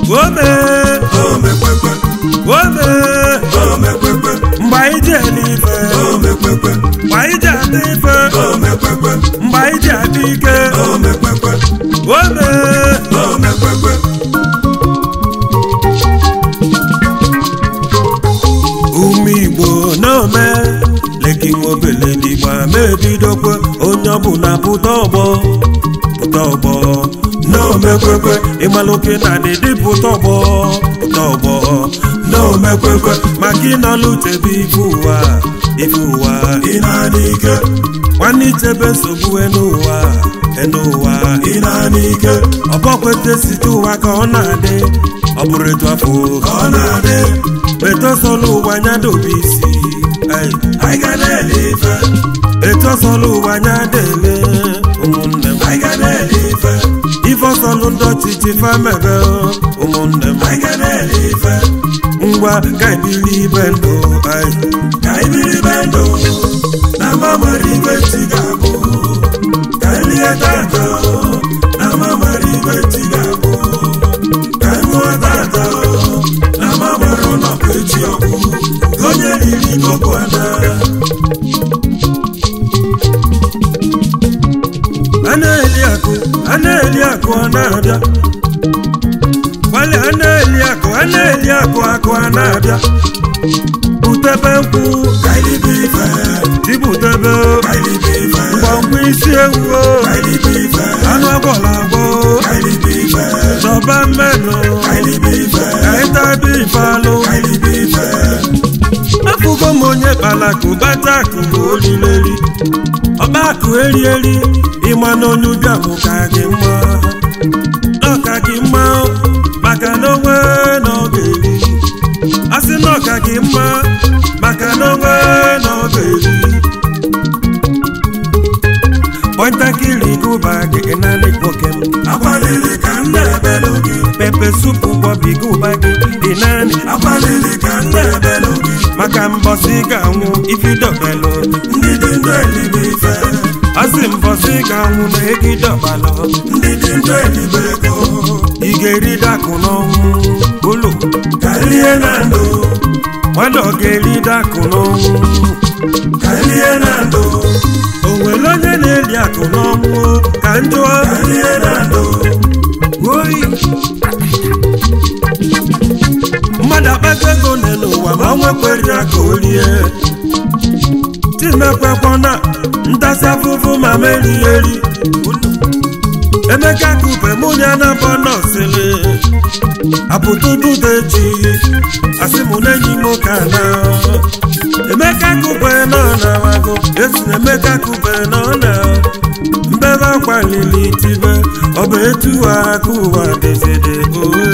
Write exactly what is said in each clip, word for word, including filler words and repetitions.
ome ome kwekwe ome ome kwekwe mgbe anyị ji ele ife ome kwekwe mgbe anyị ji adị ife ome kwekwe mgbe anyị ji adị ike ome kwekwe ome ome kwekwe ume Igbo n'ome leki nwobele n'Igbo mebidokwe onye ọbụla pụta ọgbọ pụta ọgbọ n'ome kwekwe ịmalụke na dịdị pụta ọgbọ pụta ọgbọ n'ome kwekwe maka ịnọlụ chebe ife ụwa ife ụwa ị na-adị ike nwanne ichebe nsogbu n'ụwa n'ụwa ị na-adị ike ọbọkwete site ụwa ka ọ na-adị ọ bụrụ etu afọ ka ọ na-adị etosọlụ ụwa anya dobe isi anyị ga na-ele ife etosọlụ ụwa anya dele ụmụnne m anyị ga na-ele ife ife ọsọlụ ndị ọchịchị famebe ụmụnne m anyị ga na-ele ife ngwa ka ibili ibe ndụ anyị ka ibili ibe ndụ na mamara ibe chi ga-abụ ka ilie tata na mamara ibe chi ga-abụ ka ṅụọ tata na mamara ụlọkwa echi ọgwụ onye riri koko ana a na-eli akụ a na-eli akụ ọ na-abịa kwale a na-eli akụ a na-eli akụ akụ a na-abịa butebe nkwụ ka ilibe ife dibutebe ka ilibe ife mgbọmgbọ isi ewu ka ilibe ife anụ agwọla agwọ ka ilibe ife zọba mmenụ ka ilibe ife ka ịtabi ife alụ ka ilibe ife afụgo m onye kpalakụ bata akụ bụ olileli ọba akụ eri eri ịma na onye ụbịa bụ ka gị mma n'ọka gị mma maka na onwe na ọ ga-eri asị n'ọka gị mma maka na onwe na ọ ga-eri pọntakịrị gụba gị naanị nwoke m agbalịrị ka m na-ebelụ gị pepe supu bọbi gụba gị dị naanị agbalịrị ka m na-ebelụ gị maka mbọsị ga-anwụ ifidọbelụ ndị dị ndụ elibe ife asị mbọsị ga-anwụ na egidọbalụ ndị dị ndụ elibe ego ị ga-eri dakụ n'ọnwụ ụlọ ka lie na ndụ mmadụ ọ ga-eri dakụ n'ọnwụ ka lie na ndụ o nwere onye na-eli akụ n'ọnwụ ka njụọ ka lie na ndụ oyi mmadụ akpata ego nne n'ụwa ma ọ nwekwere aka olie timekwekwana ntasị afụfụ ma merie eri emeka kube mụnya na bọ nọsịrị apụtụdudeji asị mụ na enyi m ka na emeka kube nọ na wago esi na emeka kube nọ na mbebe akwalili tibe ọ bụ etu aka ụwa dezede oe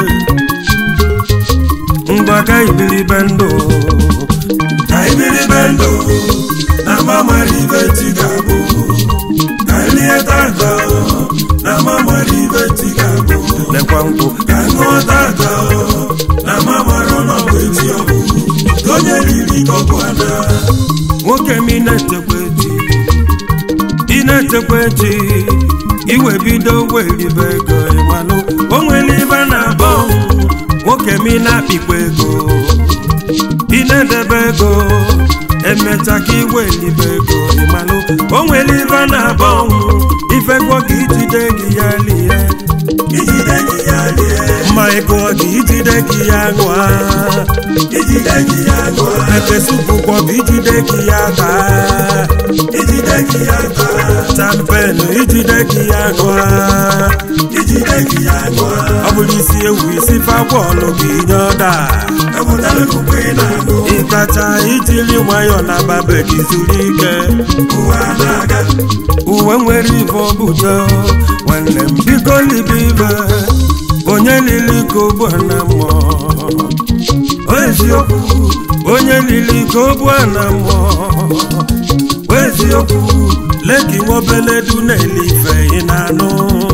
ngwa ka ibilibe ndụ ka ibiribe ndụ na mamara ibe chi ga-abụ ka lie tata na mamara ibe chi ga-abụ lekwa nkwụ ka ṅụọ tata na mamara ụlọkwa echi ọgwụ onye riri koko ana nwoke m ị na-echekwa echi ị na-echekwa echi iwe bido welibe ego ịmalụ o nwere ibe na-abọ nwoke m ị na-akpịkwa ego ị na-edebe ego emecha ka iwelibe ego ịmalụ o nwere ibe na-abọ ifekwo ka ijide gị ya lie ijide gị ya lie mma ego gị ijide gị ya ṅụa ijide gị ya ṅụọ pepe supu kwọ bụ ijide gị ya taa ijide gị ya taa champenu ijide gị ya ṅụa ijide gị ya ṅụọ ọ bụrụ isi ewu isi fagwọlụ gị nye ọda ewetara okpukpe ị na-agụ ịtacha ijiri nwayọọ na babe gị zuru ike ụwa na-aga uwe nwere ife ọbụta nwanne m biko libe ibe onye lili ka ogbu na mmụọ eziokwu onye lili ka ogbu na mmụọ eziokwu leki nwobeledu na-eli ife ị na-anụ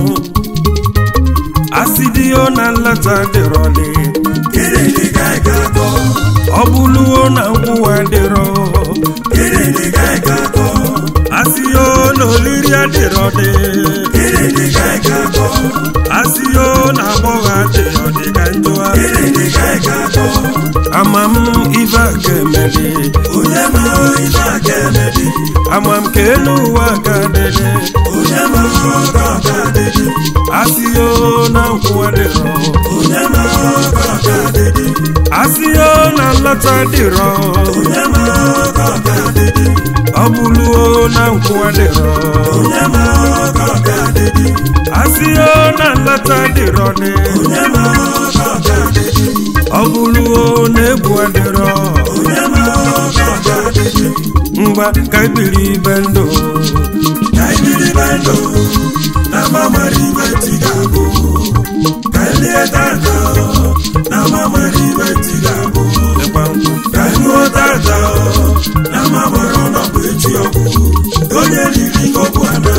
asịdịo na nleta dịrọli gịnị dị ka ị ga-akọ ọ bụluo na nkwụwa dịrọ gịnị dị ka ị ga-akọ asịo na olili adịrọdị gịnị dị ka ị ga-akọ asịo na agbọghọ adịrọdị ka njọ Kennedy onye ma ife Kennedy amam ka elu ụwa ka dede onye ma ọka ọka dede asịyo na nkwụwa dịrọ onye ma ọka ọka dede asịyo na nlọta dịrọ onye ma ọka ọka dede ọ bụluo na nkwụwa dịrọ onye ma ọka ọka dede asịyo na nlọta dịrọ dị onye ma ọka ọka dede ọ bụluo na egwu adịrọ onye ma ọka ọka dede ngwa ka ibiri ibe ndụ ka ibiri ibe ndụ na mamari ibe ti ga-abụ ka elie tata na mamari ibe ti ga-abụ ka ṅụọ tata na mamari ọnọbụ echi ọgwụ onye riri gọbụ ana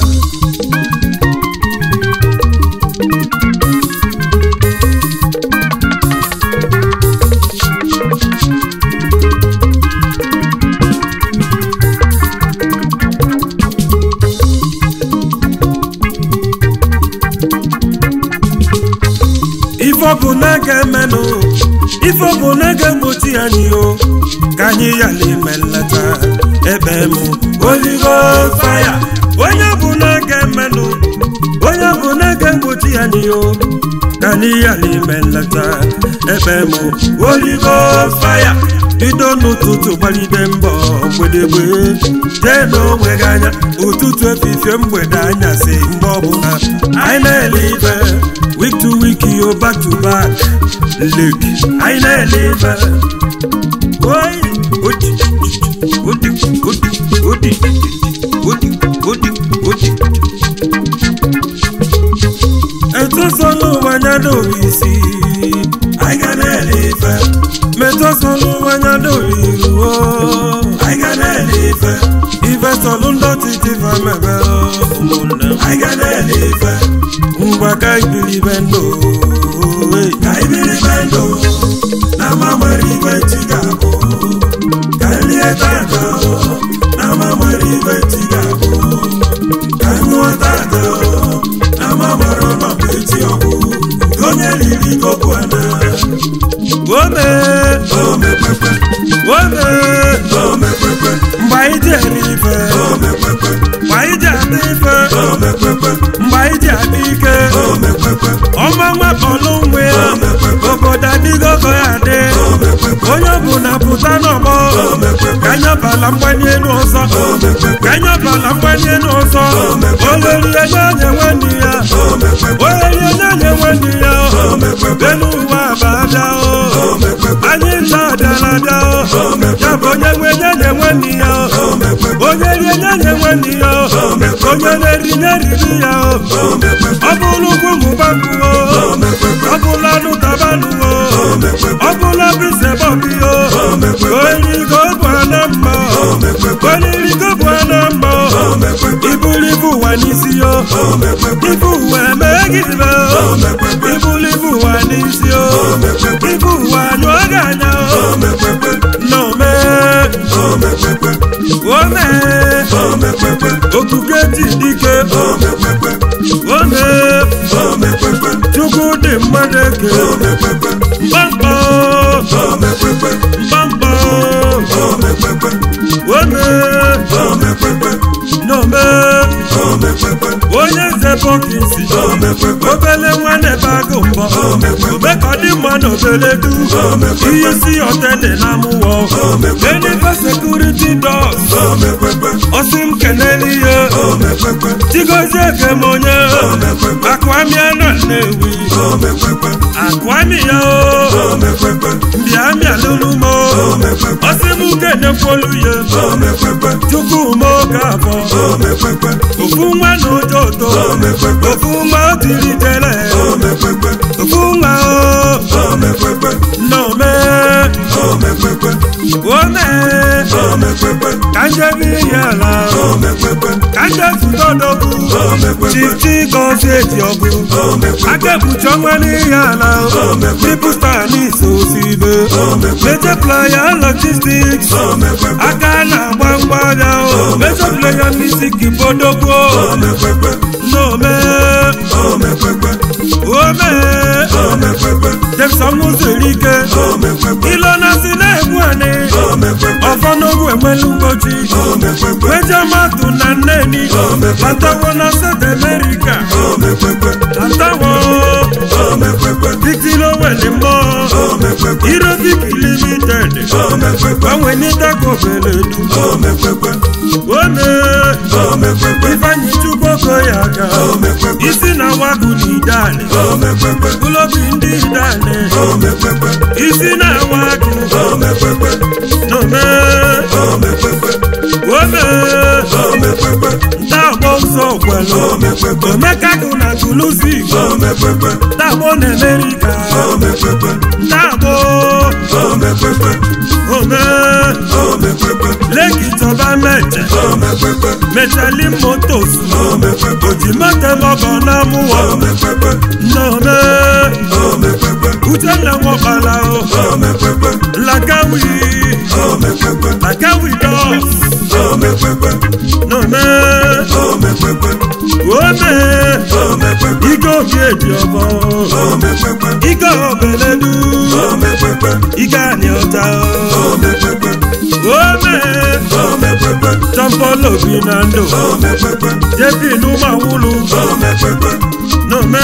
ifọbụ na-aga emenụ ifọbụ na-aga egbochi anyị o ka anyị yala ime nleta ebe m oligo faya onye bụ na-aga emenụ onye bụ na-aga egbochi anyị o ka anyị yala ime nleta ebe m oligo faya bido n'ụtụtụ gbalide mbọ mgbedegbe jee n'onwe gị anya ụtụtụ efifie mgbede anyasị mgbe ọbụla anyị na-ele ibe week to week yo back to back look I na-elive oi odi odi odi odi odi odi odi etosolo wanyado isi I ga na-elive metosolo wanyado iruo I ga na-elive ife solu ndọtị dịva mebe ụmụnne I ga na-elive ngwa ka ibiri ibe ndụ ka ibiri ibe ndụ na mamari ibe ti ga-abụ ka elie tata na mamari ibe ti ga-abụ ka ṅụọ tata na mamari ọnọbụ echi ọgwụ onye riri gọbụ ana ome omekpekpe ome omekpekpe mgbe anyị ji eri ife omekpekpe mgbe anyị ji adị ife omekpekpe mgbe anyị ji adị ike omekpekpe ọma nwapọlụ nwe ya obodo adịgogo ya adị onye ọbụla pụta n'ọgbọ ka anyị ọbala mgbanye elu ọzọ ka anyị ọbala mgbanye elu ọzọ olerie nye nwanne ya olerie nye nwanne ya elu ụwa abada anyị nta adịala ada ya bụ onye nwe nye nwanne ya onye rie nye nwanne ya onye na-eri nye riri ya ọ bụrụ ugwu mụbakụ ọ bụla anụ tabanụ ọ bụla bisebọbi onirigo bụ ana mma onirigo bụ ana mma ibuli bụ ụwa n'isi yo ibu ụwa emegidebe ibuli bụ ụwa n'isi yo ibu ụwa nyụọ gị anya n'ome ome okuke ti dike ome chukwu dị mmadụ eke mkpamkpọ mkpamkpọ ome n'ome onye nze bọkisi obele nwanne ebe agụ mbọ omeka dị mma na obele du ihe si ọtene na amụwọ enife sekuriti dọs ọsị m keneli ihe chigozie ekem onye akụamịa na Nnewi akụamịa o mbịamịa lụlụmo ọsị m kenekwolu ya chukwu moke abọ ofu nwa na ụjọ ụtọ ofu nwa o tiri tere ofu nwa o n'ome ome ka njebi ihe ala ka njezu dodogwu chichi gozi eji ọgụ aka ekpuchi ọnwa n'ihe ala triple star n'iso osibe meje playa logistics aka na-agba ngwa abịa meje playa music bodogwo n'ome ome Jameson mụziri ike ilo na si na-egwu anị ọfọ n'ogwu enwelu mgbochi weje mmadụ na nneni atawo na South America atawo dịtilo wele mmụọ Irobik Limited gbanwe n'ịdako beledu ome Ifeanyi Chukwu ya aka isi na wagu n'idane ụlọbi ndị idane isi na wagu n'ome ome ntaagbo nsọ kwelu omekagụ na Tuluzi ntaagbo na Amerika ntaagbo ome Leki Tọba Meche Mechali Motos Ojimote Mogo na Muwa Nome Uchenna Mwokala Lakawi Lakawi Dos Nome Ome Igo Bieji Obo Igo Beledu Iga Nyota Ome Tampolo Binando Jepi Numa Wulu Nome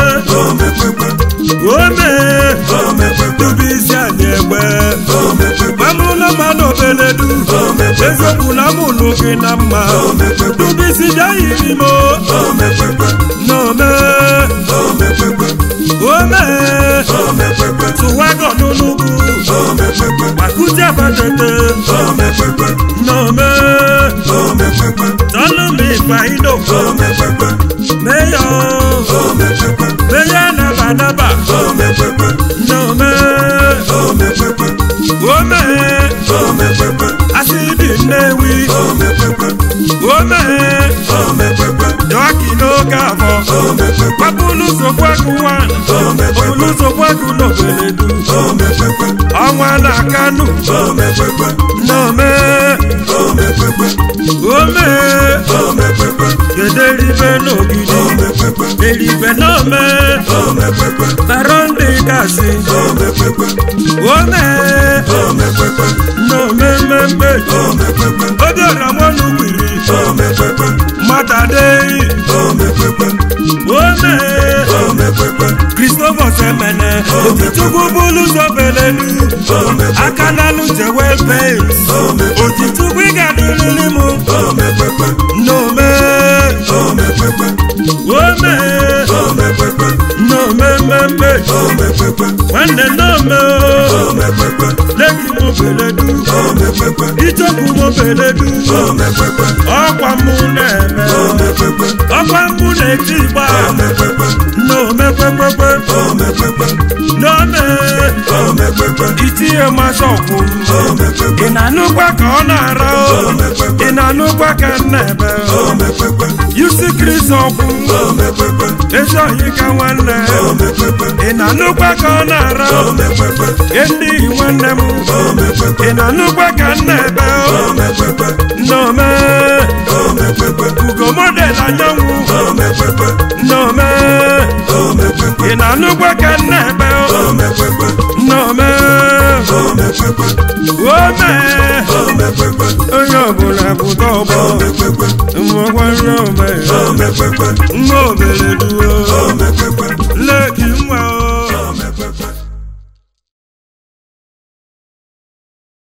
Ome Tubisi Anyegbe Mamula Mano Beledu Ezo Mula Mulu Kinama Tubisi Jayirimo Nome Ome Suwago Nulugu Makuja Badete Nome Tolumi Faido Meyo Meya Naba Naba Nome Ome Asidi Newi Ome Doki no Gavo Papulu Sokwaku Wan Papulu Sokwaku no Beledu Awana Kanu Nome Ome Gederibe no Gidi Deribe Nome Baronde Kasi Ome Nome Membe Odora Wanu Wiri Matadei Ome Christopher Semene Ojichukwu Bulu Sobelelu Akanalu Jewel Pace Ojichukwu Igadululimu Nome Ome Nome Membe Wande Nome Leki Mobeledu Ichoku Mobeledu Okwa Muneme Okwa Munetiba Nome Pepepe Nome Ichie Masoku Inanukwa Konara Inanukwa Kanebe Yusi Krisoku Ezo Yika Wane Inanukwa Konara Endi Wanemu Inanukwa Kanebe Nome Ugo Model Anyanwu Nome Inanukwa Kanebe Nome Ome Oyobula Butobo Mwakwa Nome Mwobeledu Leki